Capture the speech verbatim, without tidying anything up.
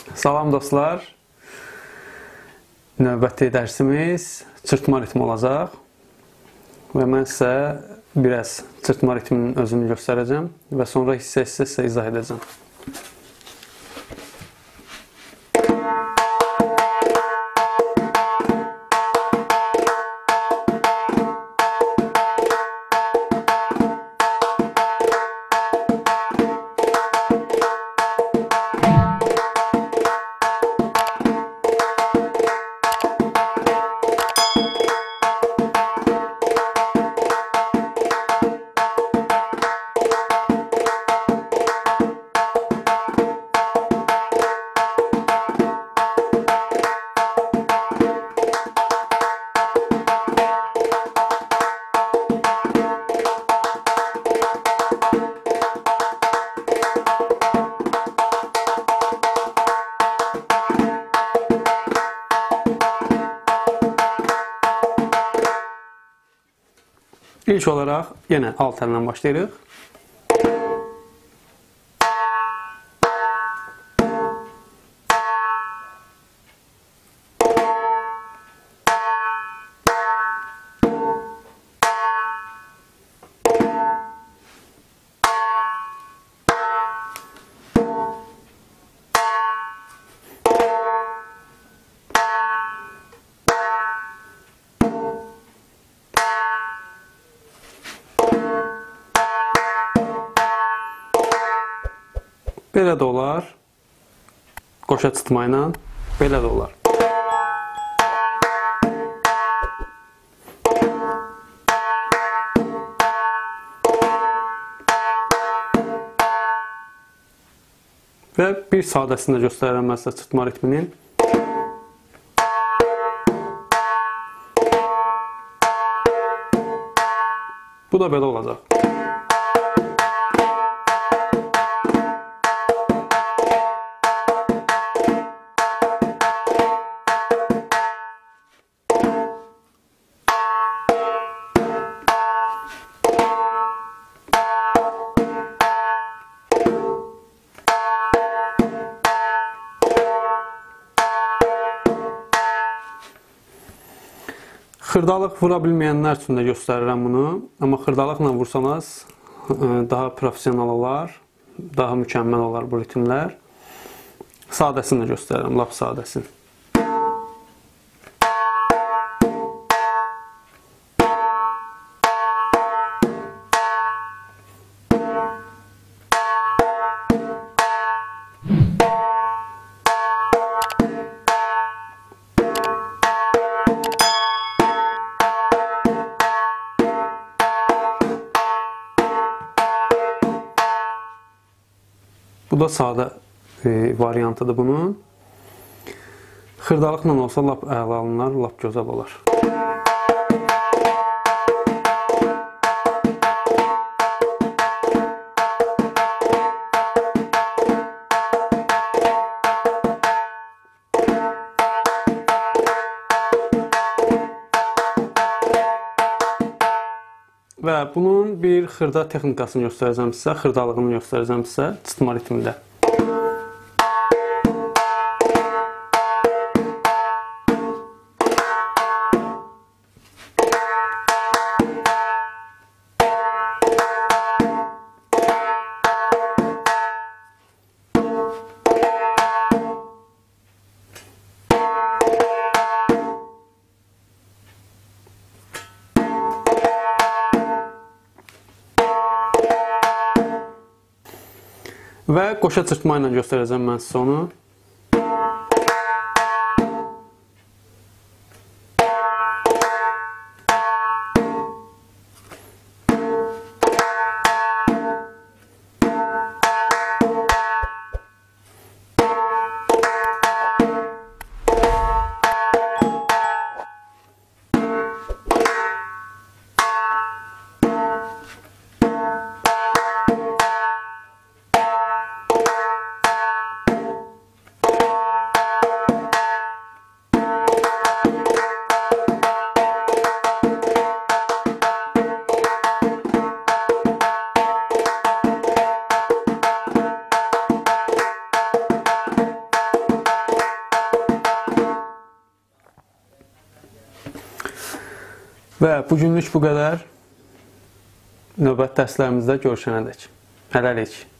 Salam dostlar. Növbəti dərsimiz çırpma ritmi olacaq. Və mən sizə biraz çırpma ritminin özünü göstərəcəm və sonra hissə-hissə sizə izah edəcəm. İlk olaraq yenə alt əllə başlayırıq. Belə də olar, qoşa çıxma ilə, belə də olar. Və bir sadəsində göstərirəm mən sizə çıxma ritminin. Bu da belə olacaq. Xırdalıq vura bilməyənlər üçün də göstərirəm bunu. Amma xırdalıqla vursanız daha profesional olar, daha mükəmməl olar bu ritmlər. Sadəsini də göstərirəm, lap sadəsini. Bu da sadə e, variantıdır bunun. Xırdalıqla olsa lap əla alınlar, lap gözəl olar. Və bunun bir xırda texnikasını göstərəcəm sizə, xırdalığını göstərəcəm sizə çıxma ritmində. Və qoşa çırpma ilə göstərəcəm mən sizə onu. Və bugünlük bu qədər. Növbəti dərslərimizdə görüşənədək. Hələlik.